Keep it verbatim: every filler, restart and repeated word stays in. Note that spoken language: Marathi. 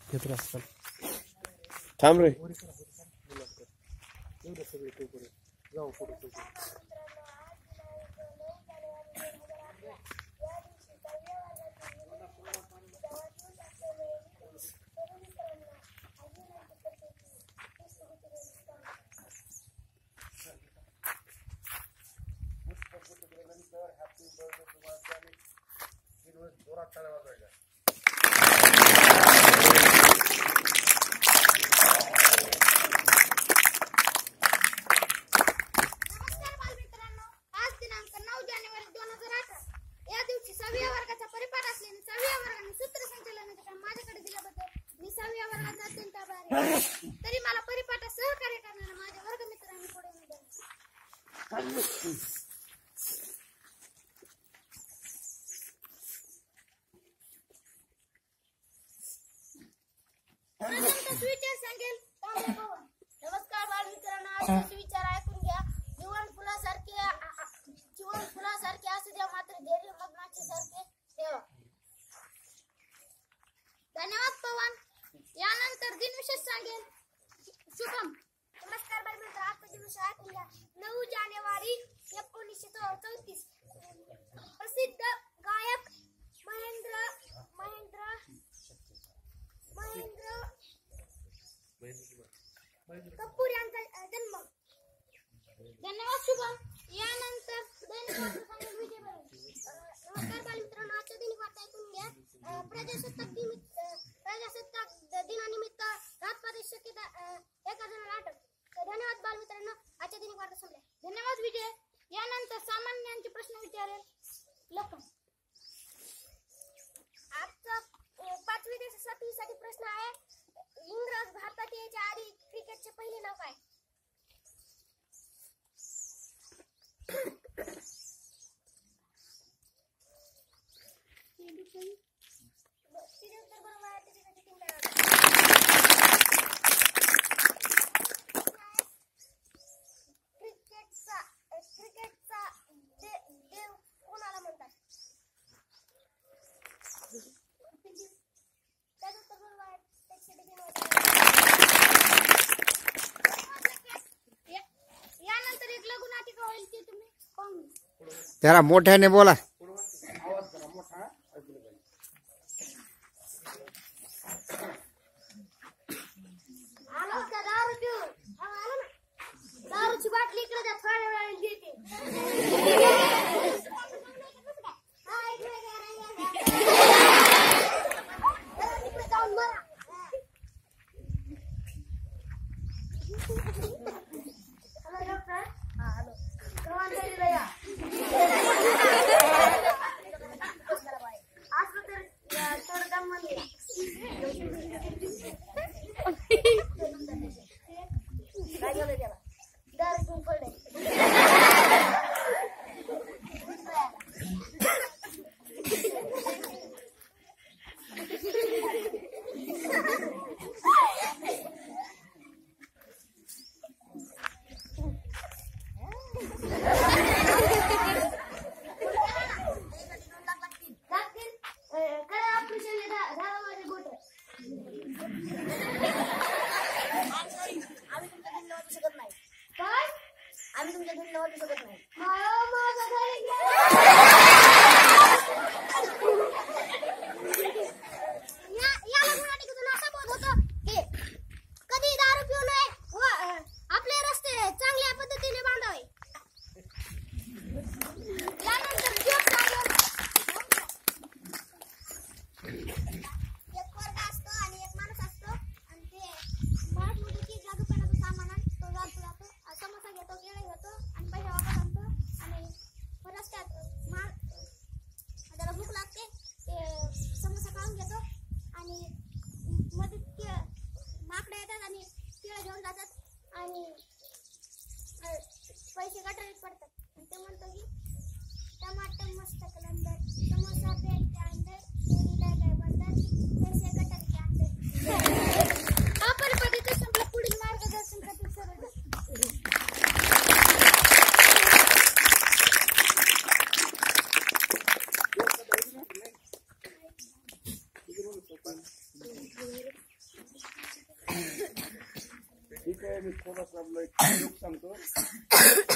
घेत असतात. थांब रे जाऊ पुढे. जोरात टाळ्या वाजवायच्या. तरी मला परिपाठात सहकार्य करणाऱ्या माझ्या वर्गमित्रांनी पुढे विचार सांगेल. नमस्कार बालमित्रांनो, आजचे विचार ऐकून घ्या. जीवन फुलासारखे जीवन फुलासारखे असू द्या, मात्र धैर्य मग्नाचे सारखे ठेवा. धन्यवाद पवन. यानंतर दिनविशेष सांगेल शुभम. नमस्कार बालमित्र, आजचा दिवस ऐकून घ्या. नऊ जानेवारी एकोणीसशे चौतीस प्रसिद्ध गायक महेंद्र महेंद्र महेंद्र कपूर यांचा जन्म. धन्यवाद शुभम. यानंतर नमस्कार बालमित्रांनो, आजच्या दैनिक वार्ता ऐकून घ्या. प्रजासत्ताक दिन प्रजासत्ताक दिनानिमित्त घातपाती शक्यता एका जणाला अटक. धन्यवाद बालमित्रांनो, आजच्या दैनिक वार्ता संपल्या. धन्यवाद विजय. यानंतर सामान्यांचे प्रश्न विचारेल लखन. आजचा पाचवी ते सातवी साठी प्रश्न आहे. इंग्रज भारतात यायच्या आधी क्रिकेटचे पहिले नाव काय? क्रिकेटचा क्रिकेटचा देव कोणाला म्हणतात? यानंतर एक लघु नाटिका होईल ते तुम्ही पाहून. जरा मोठ्याने बोला. आलो का दारू पिऊन? आलो ना. दारूची बाटली इकडे द्या, थोड्या वेळाने देते. पैसे गटारीत पडतात. ते म्हणतो की टमाटर मस्त कलंदर समोसा पेट के अंदर तेरी लाय काय बंदर पैसे गटारीत के अंदर. आपण पद्धती संपला. पुढील मार्गदर्शन करते सर. मी थोडासा आपला एक जोक सांगतो.